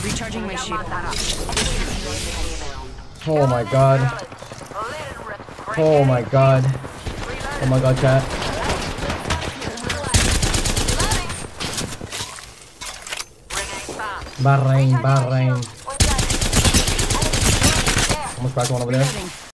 Recharging my shield. Oh my god. Oh my god. Oh my god, chat. Bahrain. Almost cracked one over there.